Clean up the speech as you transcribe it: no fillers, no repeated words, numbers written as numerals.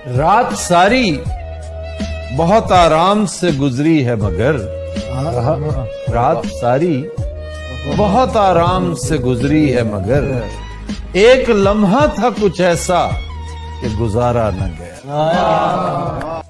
रात सारी बहुत आराम से गुजरी है मगर रात सारी बहुत आराम से गुजरी है मगर एक लम्हा था कुछ ऐसा कि गुजारा न गया।